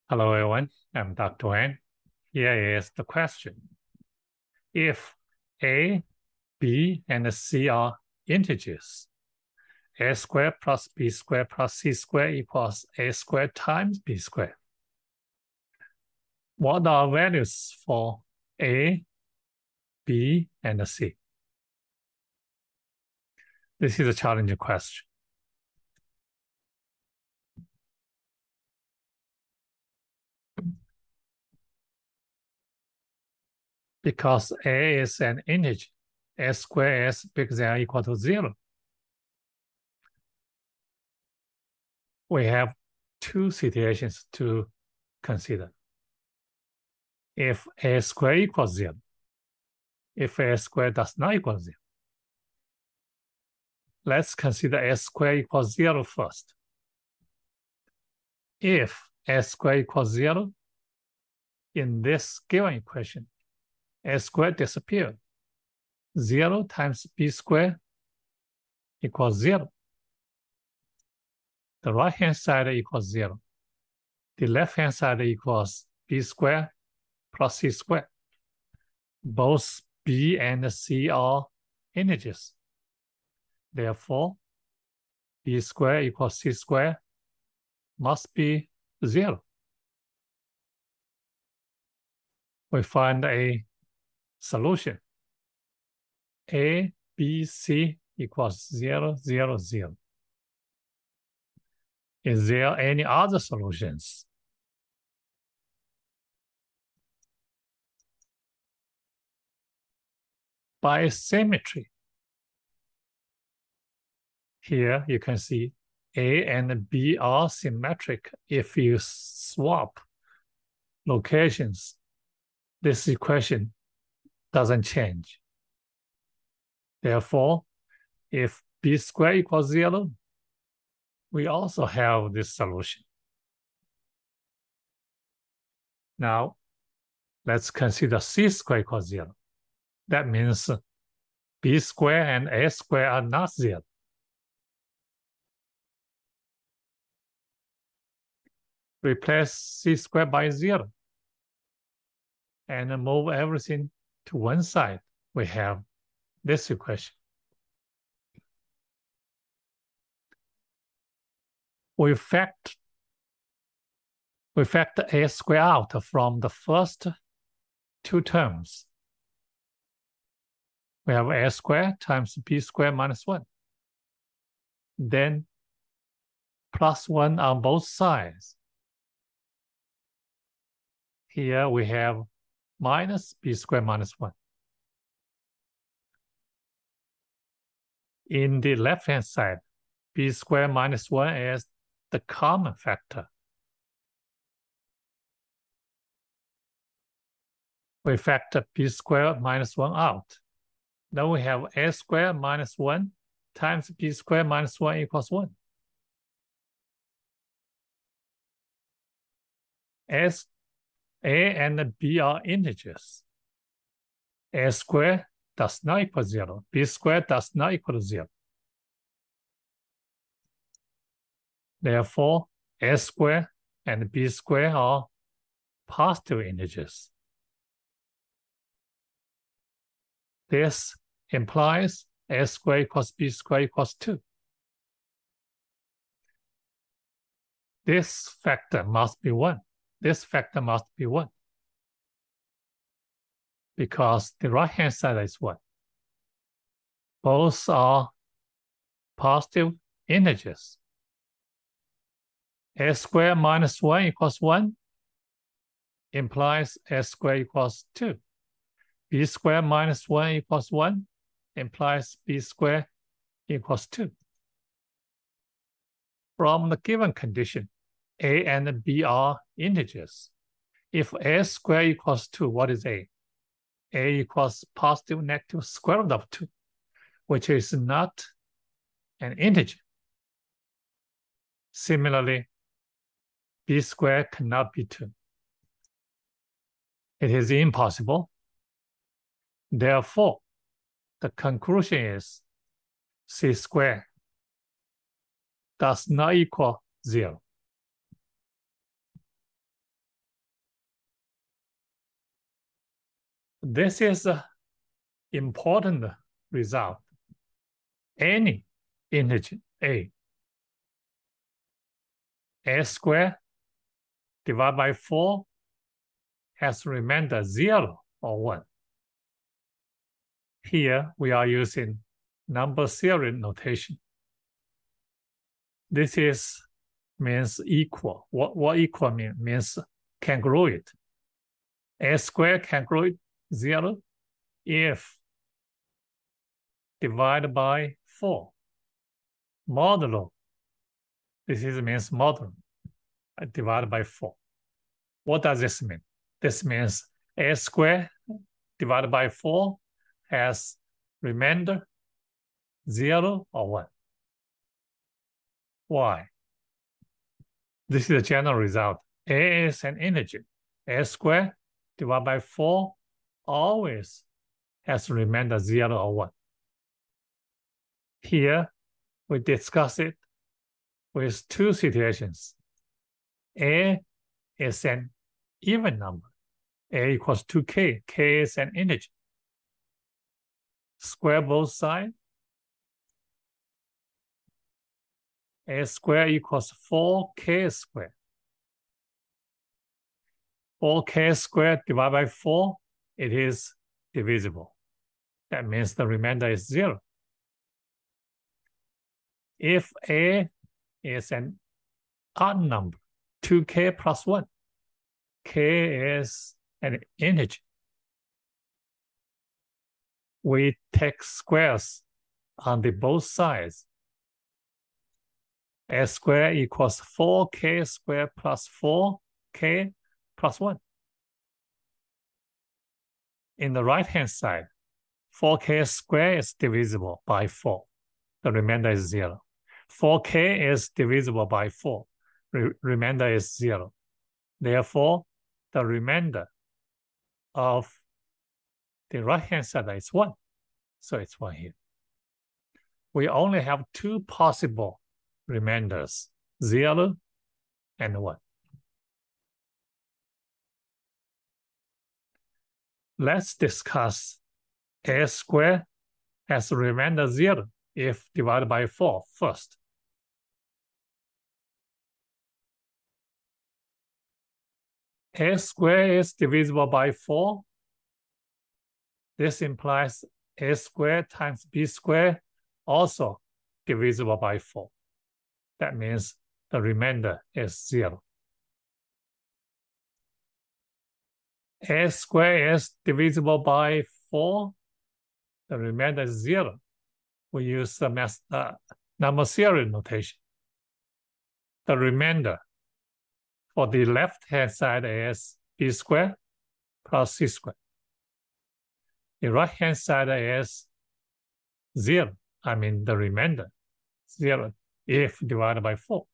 Hello, everyone. I'm Dr. Wang. Here is the question. If A, B, and C are integers, A squared plus B squared plus C squared equals A squared times B squared. What are values for A, B, and C? This is a challenging question. Because A is an integer, A squared is bigger than or equal to 0. We have two situations to consider. If A squared equals 0, if A squared does not equal 0. Let's consider A squared equals 0 first. If A squared equals 0, in this given equation, A squared disappears. 0 times B squared equals 0. The right-hand side equals 0. The left-hand side equals B squared plus C squared. Both B and C are integers. Therefore, B squared equals C squared must be 0. We find a solution. A, B, C equals 0, 0, 0. Is there any other solutions? By symmetry, here you can see A and B are symmetric. If you swap locations, this equation doesn't change. Therefore, if B squared equals 0, we also have this solution. Now, let's consider C squared equals 0. That means B squared and A squared are not 0. Replace C squared by 0 and move everything to one side. We have this equation. We factor A squared out from the first two terms. We have A squared times B squared minus 1. Then plus 1 on both sides. Here we have minus B squared minus 1. In the left-hand side, B squared minus 1 is the common factor. We factor B squared minus 1 out. Then we have A squared minus 1 times B squared minus 1 equals 1. As A and B are integers, A squared does not equal 0. B squared does not equal 0. Therefore, A squared and B squared are positive integers. This implies A squared equals B squared equals 2. This factor must be 1. This factor must be 1. Because the right-hand side is 1. Both are positive integers. A squared minus 1 equals 1 implies A squared equals 2. B squared minus 1 equals 1 implies B squared equals 2. From the given condition, A and B are integers. If A squared equals 2, what is A? A equals positive negative square root of 2, which is not an integer. Similarly, B squared cannot be 2. It is impossible. Therefore, the conclusion is C squared does not equal 0. This is an important result. Any integer a squared divided by 4 has remainder 0 or 1. Here we are using number series notation. This is means equal. What equal mean? Means congruent. A squared congruent 0 if divided by 4. Modulo. This means modulo divided by 4. What does this mean? This means a squared divided by 4 has remainder 0 or 1. Why? This is the general result. A is an integer. A squared divided by 4 always has remainder 0 or 1. Here, we discuss it with two situations. A is an even number. A equals 2k. K is an integer. Square both sides. A squared equals 4k squared. 4k squared divided by 4, it is divisible. That means the remainder is 0. If A is an odd number, 2k plus 1, k is an integer. We take squares on the both sides. A squared equals 4k squared plus 4k plus 1. In the right-hand side, 4k squared is divisible by 4. The remainder is 0. 4k is divisible by 4. Remainder is 0. Therefore, the remainder of the right-hand side is 1. So it's 1 here. We only have two possible remainders, 0 and 1. Let's discuss a squared has remainder 0 if divided by 4 first. A squared is divisible by 4. This implies a squared times b squared also divisible by 4. That means the remainder is 0. A squared is divisible by 4. The remainder is 0. We use the number series notation. The remainder for the left-hand side is b squared plus c squared. The right-hand side is 0. I mean the remainder, 0 if divided by 4.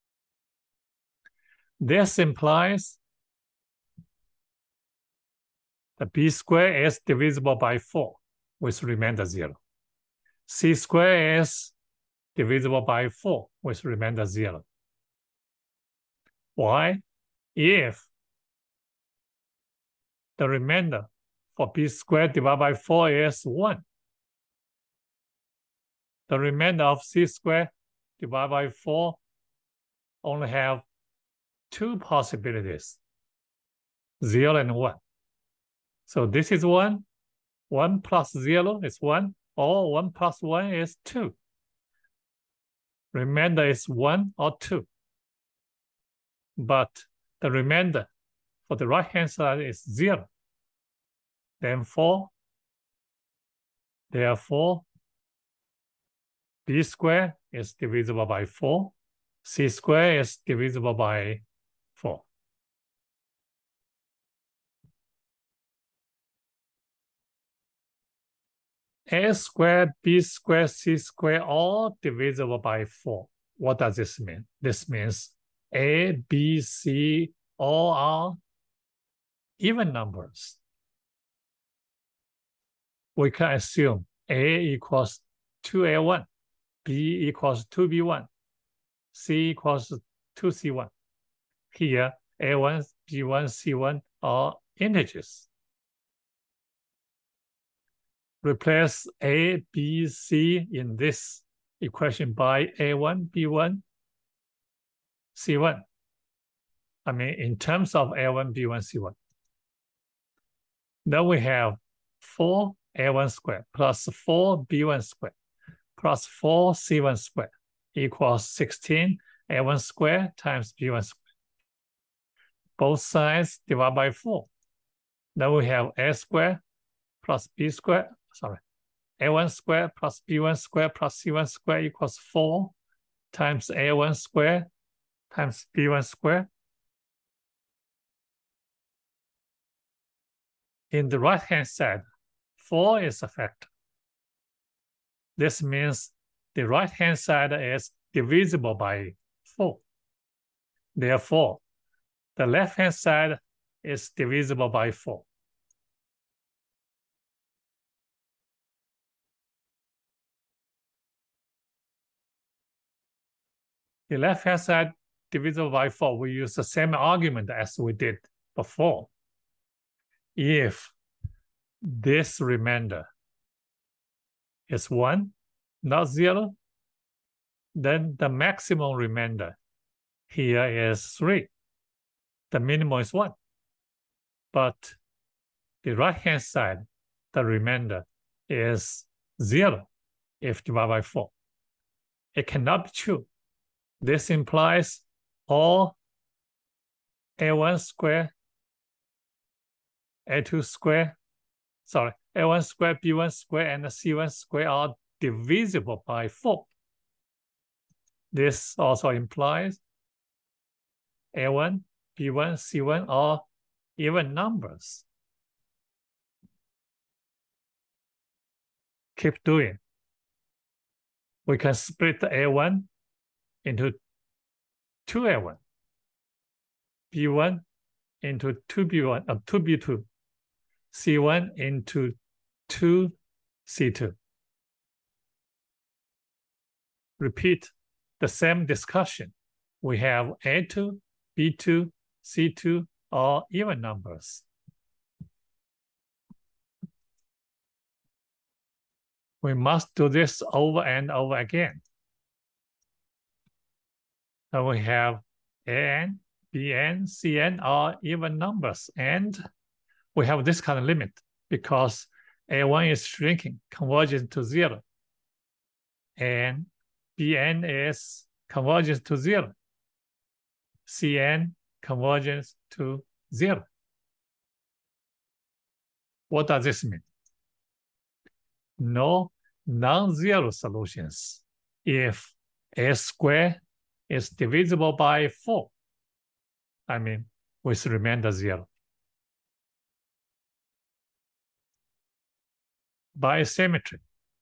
This implies the b squared is divisible by 4 with remainder 0. C squared is divisible by 4 with remainder 0. Why? If the remainder for b squared divided by 4 is 1, the remainder of c squared divided by 4 only have two possibilities, 0 and 1. So this is 1. 1 plus 0 is 1, or 1 plus 1 is 2. Remainder is 1 or 2. But the remainder for the right-hand side is 0. Therefore, b squared is divisible by 4. C squared is divisible by 4. A squared, b squared, c squared, all divisible by 4. What does this mean? This means A, B, C, all are even numbers. We can assume A equals 2A1, B equals 2B1, C equals 2C1. Here, A1, B1, C1 are integers. Replace A, B, C in this equation by A1, B1, C1. I mean, in terms of A1, B1, C1. Then we have 4A1 squared plus 4B1 squared plus 4C1 squared equals 16A1 squared times B1 squared. Both sides divided by 4. Then we have A squared plus B squared, A1 squared plus B1 squared plus C1 squared equals 4 times A1 squared times B1 squared. In the right-hand side, 4 is a factor. This means the right-hand side is divisible by 4. Therefore, the left-hand side is divisible by 4. The left-hand side divisible by 4, we use the same argument as we did before. If this remainder is 1, not 0, then the maximum remainder here is 3. The minimum is 1. But the right-hand side, the remainder is 0 if divided by 4. It cannot be true. This implies all A1 squared, A2 squared, A1 squared, B1 squared, and C1 squared are divisible by 4. This also implies A1, B1, C1 are even numbers. Keep doing. We can split the A1 into 2A1, B1 into 2B1, 2B2, C1 into 2C2. Repeat the same discussion. We have A2, B2, C2 are even numbers. We must do this over and over again. And we have AN, BN, CN are even numbers. And we have this kind of limit because A1 is shrinking, converging to 0. And BN is convergence to 0. CN convergence to 0. What does this mean? No non-zero solutions if A squared is divisible by 4. I mean, with remainder 0. By symmetry,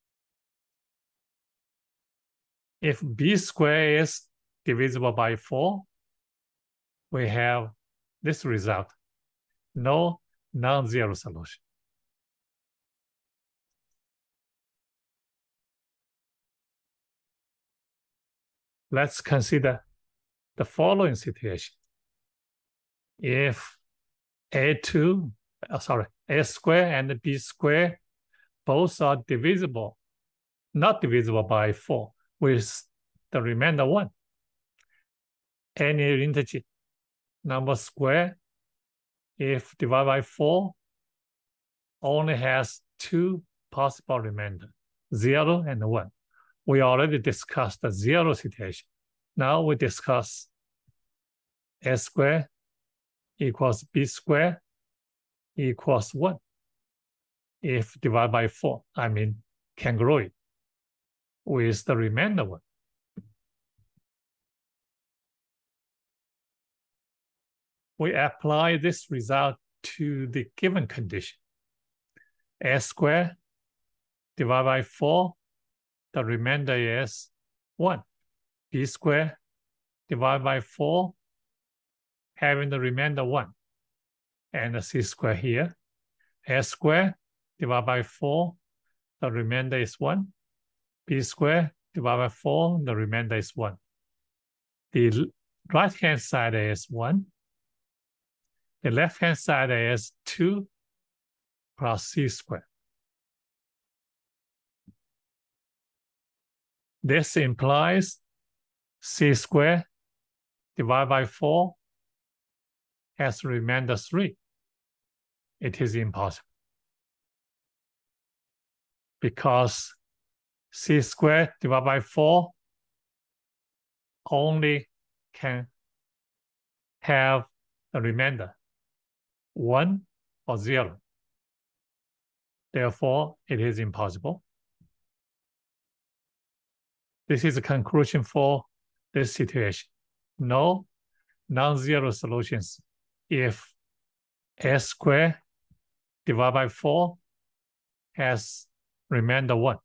if B squared is divisible by 4, we have this result, no non-zero solution. Let's consider the following situation. If A squared and B squared both are divisible, not divisible by 4, with the remainder 1. Any integer number square, if divided by 4, only has 2 possible remainder, 0 and 1. We already discussed the 0 situation. Now we discuss A squared equals B squared equals 1. If divided by 4, I mean congruent with the remainder 1. We apply this result to the given condition. A squared divided by 4, the remainder is 1. B squared divided by 4, having the remainder 1. And the C squared here. A squared divided by 4, the remainder is 1. B squared divided by 4, the remainder is 1. The right-hand side is 1. The left-hand side is 2 plus C squared. This implies c squared divided by 4 has remainder 3. It is impossible because c squared divided by 4 only can have a remainder 1 or 0. Therefore, it is impossible. This is a conclusion for this situation. No non-zero solutions if s squared divided by 4 has remainder 1.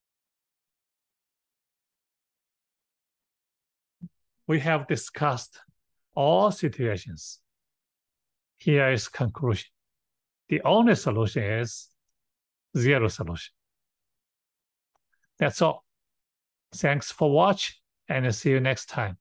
We have discussed all situations. Here is conclusion. The only solution is 0 solution. That's all. Thanks for watching and see you next time.